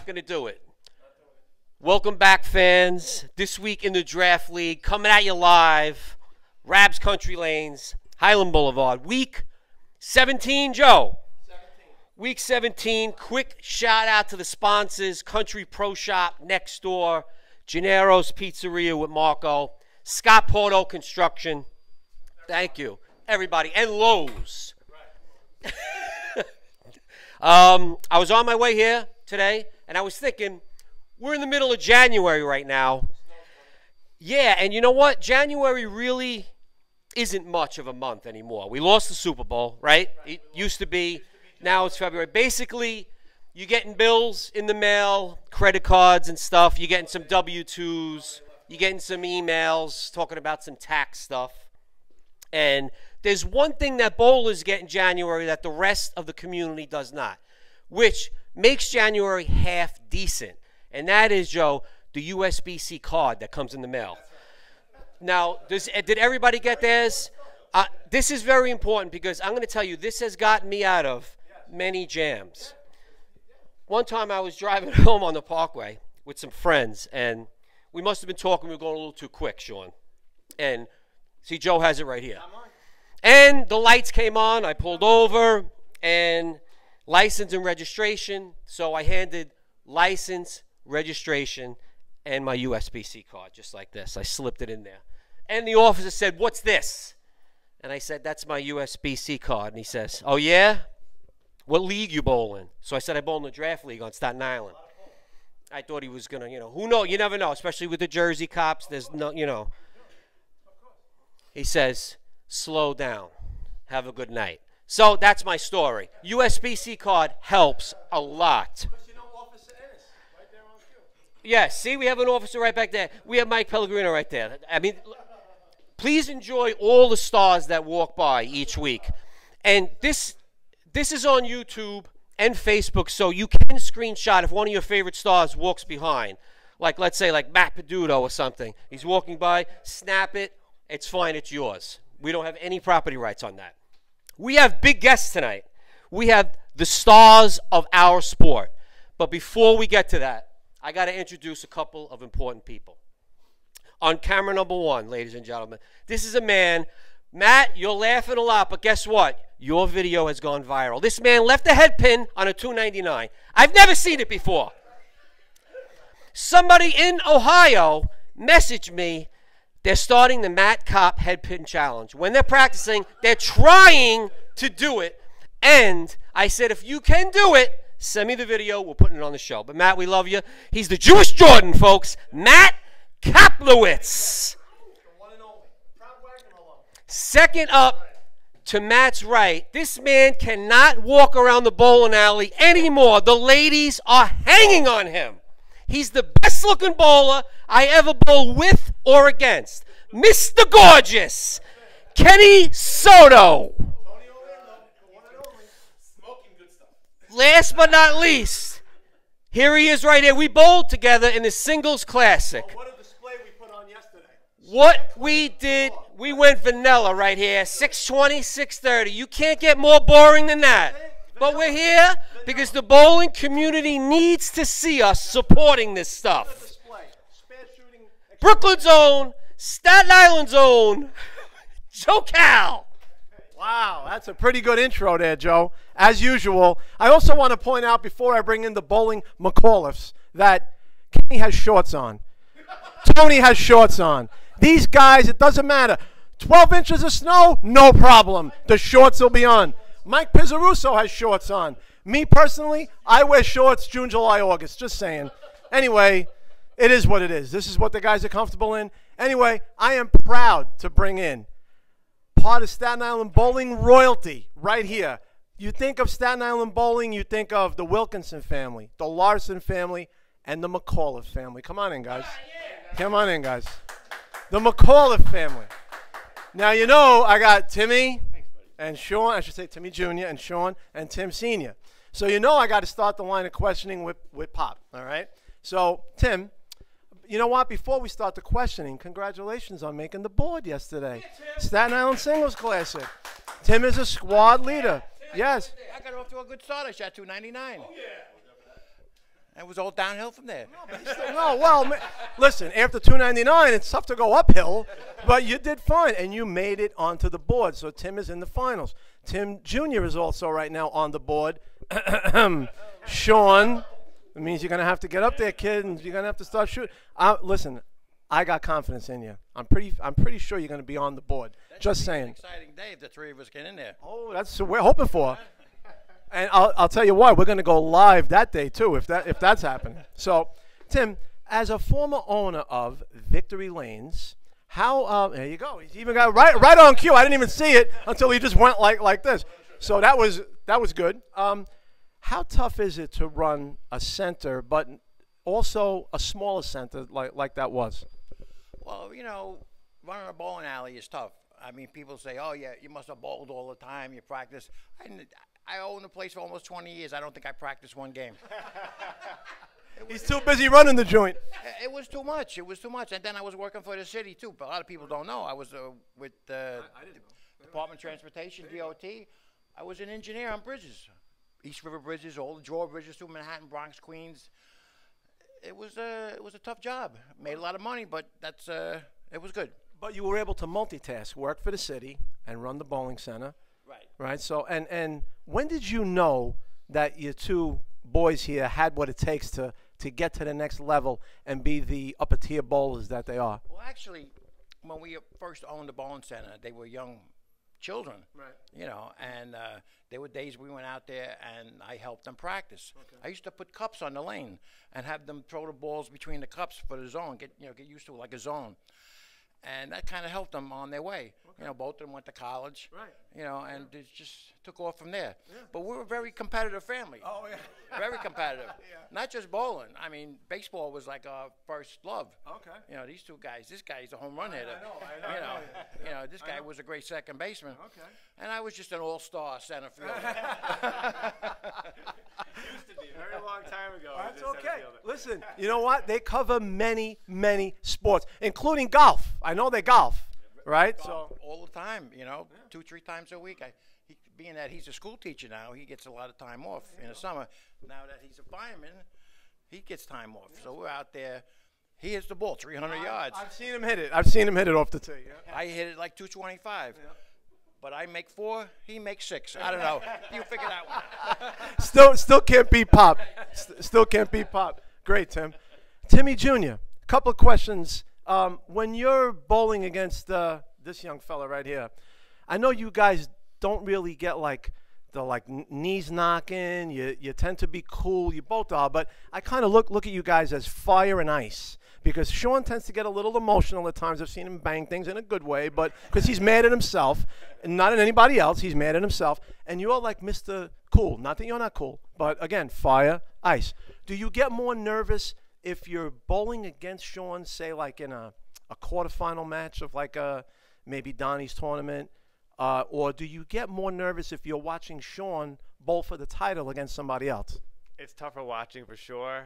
going to do it. Welcome back, fans. This week in the Draft League, coming at you live. Rabs Country Lanes, Highland Boulevard. Week 17, Joe. 17. Week 17. Quick shout out to the sponsors: Country Pro Shop next door, Gennaro's Pizzeria with Marco, Scott Porto Construction. Thank you, everybody, and Lowe's. Right. I was on my way here today, and I was thinking, we're in the middle of January right now. Yeah, and you know what? January really isn't much of a month anymore. We lost the Super Bowl, right? It used to be. Now it's February. Basically, you're getting bills in the mail, credit cards and stuff. You're getting some W-2s. You're getting some emails talking about some tax stuff. And there's one thing that bowlers get in January that the rest of the community does not, which makes January half decent. And that is, Joe, the USB-C card that comes in the mail. Now, did everybody get theirs? This is very important because I'm going to tell you, this has gotten me out of many jams. One time I was driving home on the Parkway with some friends, and we must have been talking. We were going a little too quick, Sean. And see, Joe has it right here. And the lights came on. I pulled over, and license and registration. So I handed license, registration, and my USB-C card, just like this. I slipped it in there. And the officer said, "What's this?" And I said, "That's my USB-C card." And he says, "Oh, yeah? What league you bowl in?" So I said, "I bowl in the Draft League on Staten Island." I thought he was going to, who knows? You never know, especially with the Jersey cops. There's no, He says, "Slow down. Have a good night." So that's my story. USB-C card helps a lot. Yeah, see, we have an officer right back there. We have Mike Pellegrino right there. I mean, please enjoy all the stars that walk by each week. And this is on YouTube and Facebook, so you can screenshot if one of your favorite stars walks behind. Like, let's say, like Matt Peduto or something. He's walking by, snap it. It's fine, it's yours. We don't have any property rights on that. We have big guests tonight. We have the stars of our sport. But before we get to that, I got to introduce a couple of important people. On camera number one, ladies and gentlemen, this is a man. Matt, you're laughing a lot, but guess what? Your video has gone viral. This man left a head pin on a $2.99. I've never seen it before. Somebody in Ohio messaged me. They're starting the Matt Kopp head pin challenge. When they're practicing, they're trying to do it. And I said, if you can do it, send me the video. We're putting it on the show. But, Matt, we love you. He's the Jewish Jordan, folks. Matt Kaplowitz. Second up to Matt's right, this man cannot walk around the bowling alley anymore. The ladies are hanging on him. He's the best-looking bowler I ever bowl with or against. Mr. Gorgeous, Kenny Soto. Last but not least, here he is right here. We bowled together in the Singles Classic. Oh, what a display we put on yesterday. What we did, we went vanilla right here, 620, 630. You can't get more boring than that. But we're here because the bowling community needs to see us supporting this stuff. Brooklyn's own, Staten Island's own, Joe Cal. Wow, that's a pretty good intro there, Joe. As usual, I also want to point out before I bring in the bowling McAuliffes that Kenny has shorts on. Tony has shorts on. These guys, it doesn't matter. 12 inches of snow, no problem. The shorts will be on. Mike Pizzarusso has shorts on. Me personally, I wear shorts June, July, August. Just saying. Anyway, it is what it is. This is what the guys are comfortable in. Anyway, I am proud to bring in part of Staten Island bowling royalty right here. You think of Staten Island bowling, you think of the Wilkinson family, the Larson family, and the McAuliffe family. Come on in, guys. Come on in, guys. The McAuliffe family. Now, you know, I got Timmy and Sean, I should say Timmy Jr. and Sean and Tim Sr. So you know I got to start the line of questioning with Pop, all right? So, Tim, you know what? Before we start the questioning, congratulations on making the board yesterday. Staten Island Singles Classic. Tim is a squad leader. Yes. I got off to a good start. I shot 299. Oh, yeah. And it was all downhill from there. No, well, listen, after 299, it's tough to go uphill, but you did fine, and you made it onto the board. So Tim is in the finals. Tim Jr. is also right now on the board. Sean, it means you're going to have to get up there, kid, and you're going to have to start shooting. Listen, I got confidence in you. I'm pretty sure you're going to be on the board. Just saying. It's an exciting day if the three of us get in there. Oh, that's what we're hoping for. And I'll tell you what, we're going to go live that day too, if that's happening. So, Tim, as a former owner of Victory Lanes, how there you go. He's even got right on cue. I didn't even see it until he just went like this. So that was good. How tough is it to run a center, but also a smaller center like that was? Well, you know, running a bowling alley is tough. I mean, people say, "Oh yeah, you must have bowled all the time. You practice." I owned the place for almost 20 years. I don't think I practiced one game. He's too busy running the joint. It was too much. It was too much. And then I was working for the city, too. But a lot of people don't know. I was with the Department of Transportation, DOT. I was an engineer on bridges. East River bridges, all the drawbridges through Manhattan, Bronx, Queens. It was a tough job. Made a lot of money, but it was good. But you were able to multitask, work for the city, and run the bowling center. Right. Right. So, and when did you know that your two boys here had what it takes to get to the next level and be the upper tier bowlers that they are? Well, actually, when we first owned the bowling center, they were young children. Right. You know, and there were days we went out there and I helped them practice. Okay. I used to put cups on the lane and have them throw the balls between the cups for the zone. Get used to it like a zone. And that kind of helped them on their way. Okay. You know, both of them went to college. Right. You know, and it just took off from there. Yeah. But we were a very competitive family. Oh, yeah. Very competitive. Yeah. Not just bowling. I mean, baseball was like our first love. Okay. You know, these two guys. This guy's a home run hitter. I know. You know, this guy was a great second baseman. Okay. And I was just an all-star center fielder. Used to be a very long time ago. That's okay. Listen, you know what? They cover many, many sports, including golf. I know they golf, right? Golf all the time, you know, 2-3 times a week. Being that he's a school teacher now, he gets a lot of time off in the summer. Now that he's a fireman, he gets time off. So we're out there. He hits the ball 300 yards. I've seen him hit it. I've seen him hit it off the tee. Yeah. I hit it like 225. Yeah. But I make 4, he makes 6. I don't know. You figure that one out. Still can't beat Pop. Still can't beat Pop. Great, Tim. Timmy Jr., a couple of questions. When you're bowling against this young fella right here, I know you guys don't really get the knees knocking. You tend to be cool. You both are, but I kind of look at you guys as fire and ice. Because Sean tends to get a little emotional at times. I've seen him bang things in a good way, but because he's mad at himself, and not at anybody else. He's mad at himself. And you're like Mr. Cool. Not that you're not cool, but again, fire, ice. Do you get more nervous if you're bowling against Sean, say like in a quarterfinal match of like maybe Donnie's tournament, or do you get more nervous if you're watching Sean bowl for the title against somebody else? It's tougher watching for sure.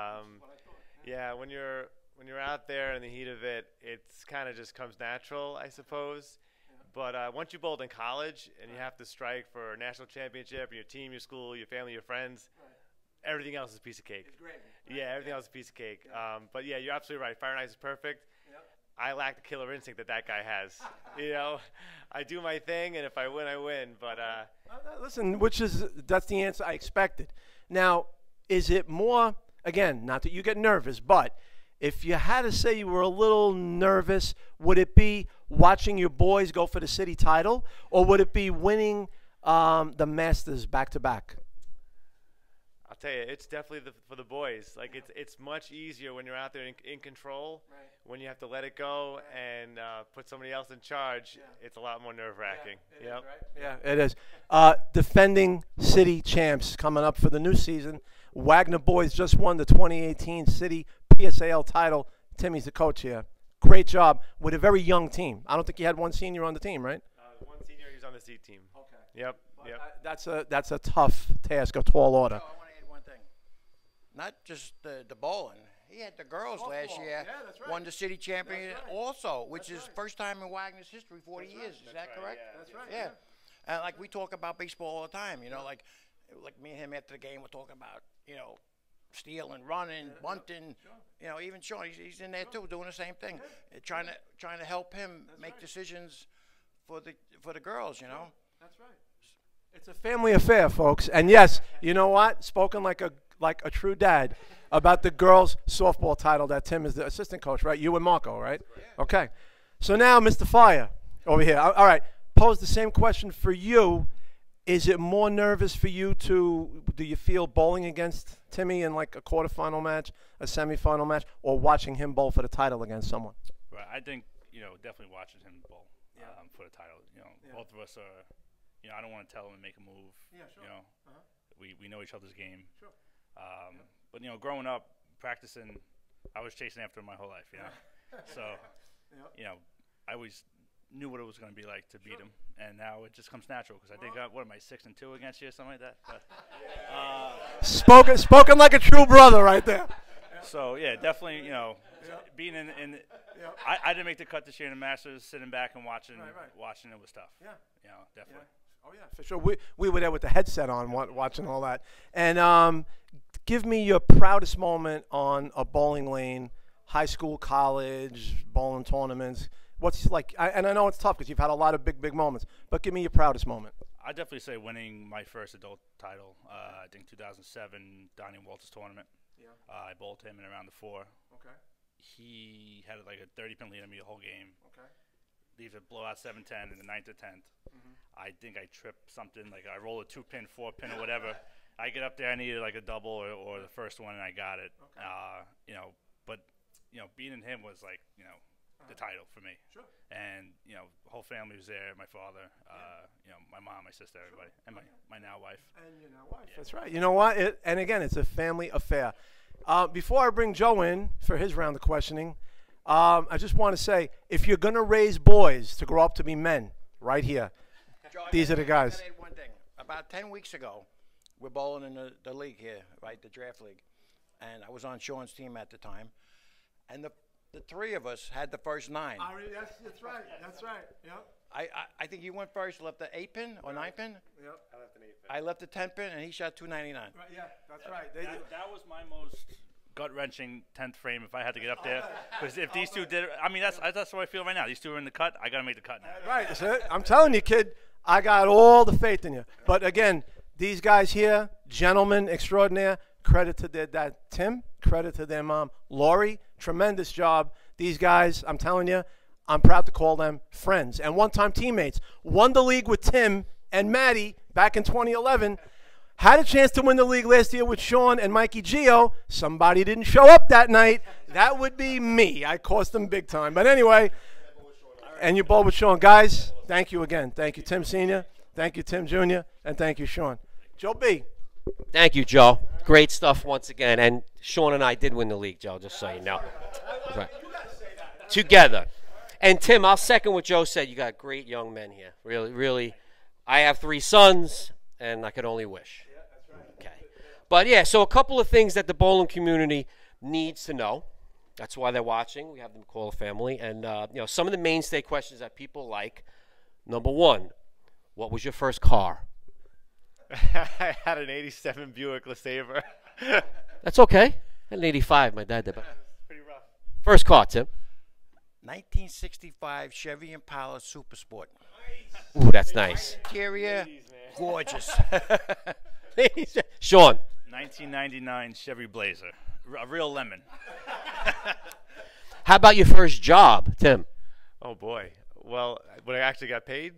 Yeah, when you're out there in the heat of it, it's kind of just comes natural, I suppose. Yeah. But once you bowled in college and you have to strike for a national championship, and your team, your school, your family, your friends, everything else is a piece of cake. It's great. Yeah, everything else is a piece of cake. Yeah. But yeah, you're absolutely right. Fire and ice is perfect. Yep. I lack the killer instinct that guy has. You know, I do my thing, and if I win, I win. But listen, that's the answer I expected. Now, is it more? Again, not that you get nervous, but if you had to say you were a little nervous, would it be watching your boys go for the city title, or would it be winning the Masters back-to-back? I'll tell you, it's definitely for the boys. Like it's much easier when you're out there in control. Right. When you have to let it go and put somebody else in charge, it's a lot more nerve-wracking. Yeah, right? Yeah, it is. Defending city champs coming up for the new season. Wagner boys just won the 2018 City PSAL title. Timmy's the coach here. Great job with a very young team. I don't think you had one senior on the team, right? One senior, he's on the C team. Okay. Yep. That's a tough task, a tall order. I want to add one thing. Not just the bowling. He had the girls last year. Yeah, that's right. Won the city championship also, which is first time in Wagner's history, 40 years. Is that correct? Yeah, that's right. Yeah. And like we talk about baseball all the time, you know, like me and him after the game, we're talking about, you know, stealing, running, bunting. You know, even Sean, he's in there too, doing the same thing, trying to help him make decisions for the girls. You know. That's right. It's a family affair, folks. And yes, you know what? Spoken like a true dad about the girls' softball title that Tim is the assistant coach, right? You and Marco, right? Yeah. Okay. So now, Mr. Fire, over here. All right. Pose the same question for you. Is it more nervous for you do you feel bowling against Timmy in like a quarterfinal match, a semifinal match, or watching him bowl for the title against someone? Right. I think, definitely watching him bowl for the title. Both of us are, I don't want to tell him to make a move. Yeah, sure. We know each other's game. Sure. But, growing up, practicing, I was chasing after him my whole life, So, I always knew what it was going to be like to beat him, and now it just comes natural because I think what am I 6-2 against you or something like that? But, spoken like a true brother right there. So yeah, definitely being in I didn't make the cut this year in the Masters. Sitting back and watching it was tough. Yeah, definitely. Yeah. Oh yeah, for sure. We were there with the headset on watching all that. And give me your proudest moment on a bowling lane, high school, college, bowling tournaments. What's like, and I know it's tough because you've had a lot of big moments, but give me your proudest moment. I'd definitely say winning my first adult title, I think 2007 Donnie Walters tournament. Yeah. I bowled him in around the 4. Okay. He had like a 30-pin lead on me the whole game. Okay. Leaves a blowout 7-10 in the 9th or 10th. Mm-hmm. I think I tripped something, like I rolled a 2-pin, 4-pin or whatever. I get up there, I needed like a double or the first one, and I got it. Okay. But beating him was like, the title for me. Sure. And, the whole family was there, my father, my mom, my sister, everybody, and my now wife. And your now wife. Yeah. That's right. You know what? And again, it's a family affair. Before I bring Joe in for his round of questioning, I just want to say, if you're going to raise boys to grow up to be men, right here, Joe, these are the guys. I one thing. About 10 weeks ago, we're bowling in the league here, right, the draft league. And I was on Sean's team at the time. And the 3 of us had the first 9. Yes, that's right. That's right. Yep. I think you went first, left the 8-pin or 9-pin? Yep. I left an 8-pin. I left the 10-pin, and he shot 299. Right, yeah, that's right. That was my most gut-wrenching 10th frame if I had to get up there. Because if these two did it, I mean, that's what I feel right now. These two are in the cut. I got to make the cut now. Right. So I'm telling you, kid, I got all the faith in you. But, again, these guys here, gentlemen extraordinaire, credit to their dad, Tim, credit to their mom, Lori, tremendous job. These guys, I'm telling you, I'm proud to call them friends and one-time teammates. Won the league with Tim and Maddie back in 2011. Had a chance to win the league last year with Sean and Mikey Gio. Somebody didn't show up that night. That would be me. I cost them big time. But anyway, and you bowled with Sean. Guys, thank you again. Thank you, Tim Sr., thank you, Tim Jr., and thank you, Sean. Joe B. Thank you, Joe. Great stuff once again. And Sean and I did win the league, Joe, just so you know. Right. Together. And, Tim, I'll second what Joe said. You got great young men here. Really, really. I have 3 sons, and I could only wish. Yeah, that's right. Okay. But, yeah, so a couple of things that the bowling community needs to know. That's why they're watching. We have them call a family. And, some of the mainstay questions that people like. Number 1, what was your first car? I had an 87 Buick LeSabre. That's okay. I had an 85. My dad did. Pretty rough. First car, Tim. 1965 Chevy Impala Super Sport. Ooh, that's nice. Interior, gorgeous. Sean. 1999 Chevy Blazer. A real lemon. How about your first job, Tim? Oh, boy. Well, when I actually got paid,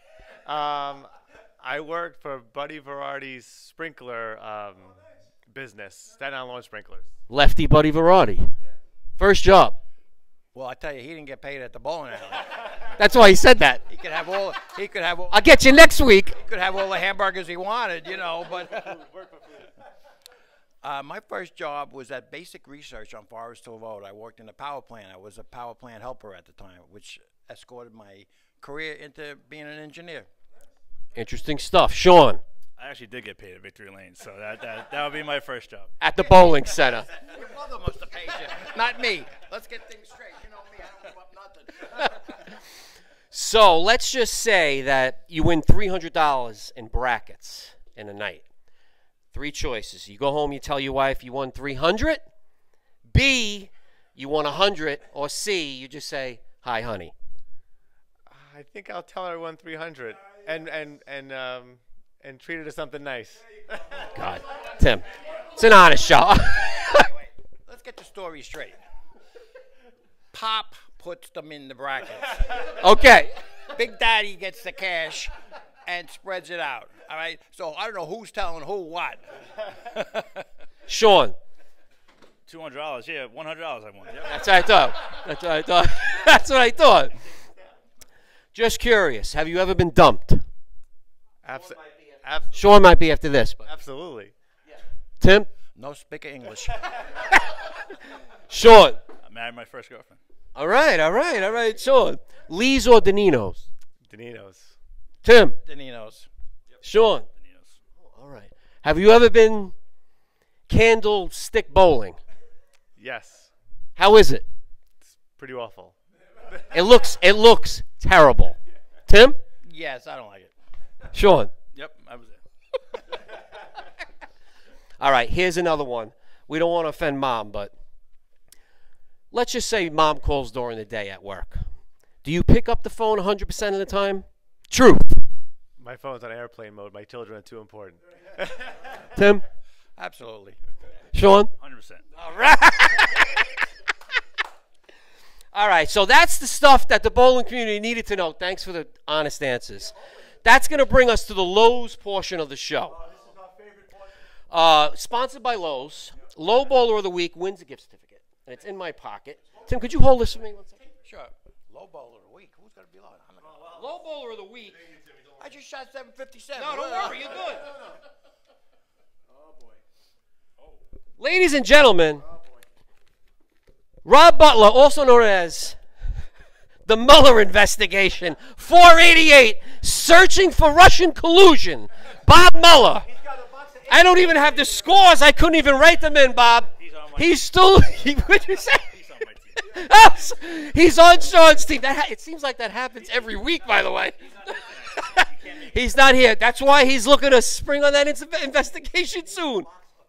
I worked for Buddy Verardi's sprinkler business, Staten Island Lawn Sprinklers. Lefty Buddy Verardi. First job. Well, I tell you, he didn't get paid at the bowling alley. That's why he said that. He could have all. I'll get you next week. He could have all the hamburgers he wanted, But my first job was at Basic Research on Forest Hill Road. I worked in a power plant. I was a power plant helper at the time, which escorted my career into being an engineer. Interesting stuff. Sean. I actually did get paid at Victory Lane, so that would be my first job. At the bowling center. Your mother must have paid you, not me. Let's get things straight. You know me, I don't give up nothing. So let's just say that you win $300 in brackets in a night. Three choices. You go home, you tell your wife you won 300. B, you won 100. Or C, you just say, hi, honey. I think I'll tell her I won 300 and treat her to something nice. God, Tim, it's an honest show. Wait. Let's get the story straight. Pop puts them in the brackets. Okay. Big Daddy gets the cash and spreads it out. All right? So I don't know who's telling who what. Sean. $200. Yeah, $100 I won. Yep. That's what I thought. That's what I thought. That's what I thought. Just curious. Have you ever been dumped? Sean might be after this. But. Absolutely. Tim? No speak of English. Sean? I married my first girlfriend. All right. Sean? Lee's or Danino's? Danino's. Tim? Danino's. Sean? Danino's. All right. Have you ever been candlestick bowling? Yes. How is it? It's pretty awful. It looks terrible. Tim? Yes, I don't like it. Sean? Yep, I was there. All right, here's another one. We don't want to offend Mom, but let's just say Mom calls during the day at work. Do you pick up the phone 100% of the time? Truth. My phone's on airplane mode. My children are too important. Tim? Absolutely. Sean? 100%. All right, so that's the stuff that the bowling community needed to know. Thanks for the honest answers. That's going to bring us to the Lowe's portion of the show. Sponsored by Lowe's. Low Bowler of the Week wins a gift certificate, and it's in my pocket. Tim, could you hold this for me 1 second? Sure. Low bowler of the week. Who's going to be low? Low Bowler of the Week. I just shot 757. No, don't worry, you're good. Ladies and gentlemen, Rob Butler, also known as the Mueller investigation, 488, searching for Russian collusion. Bob Mueller. I don't even have the scores. I couldn't even write them in, Bob. He's still. What'd you say? He's on my team. He's on Sean's team. It seems like that happens every week, by the way. He's not here. That's why he's looking to spring on that investigation soon.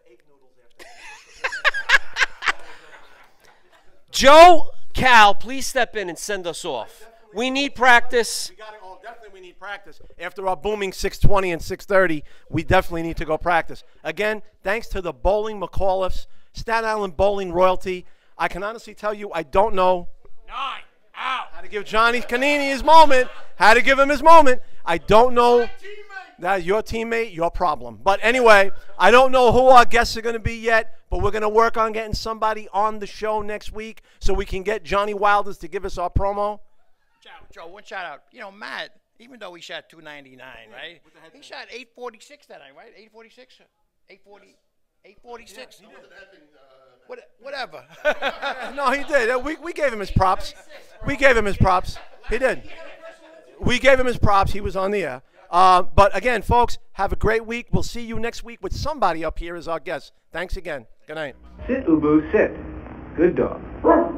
Joe, Cal, please step in and send us off. We need practice. Definitely we need practice. After our booming 6:20 and 6:30, we definitely need to go practice. Again, thanks to the Bowling McAuliffes, Staten Island Bowling Royalty. I can honestly tell you I don't know how to give Johnny Canini his moment. How to give him his moment. I don't know. That's your teammate, your problem. But anyway, I don't know who our guests are going to be yet, but we're going to work on getting somebody on the show next week so we can get Johnny Wilders to give us our promo. Joe, one shout out. You know, Matt, even though he shot 299, right? He shot 846 that night, right? 846? 840? 846? Whatever. No, he did. We gave him his props. We gave him his props. He did. We gave him his props. He was on the air. But again, folks, have a great week. We'll see you next week with somebody up here as our guest. Thanks again. Good night. Sit, Ubu, sit. Good dog.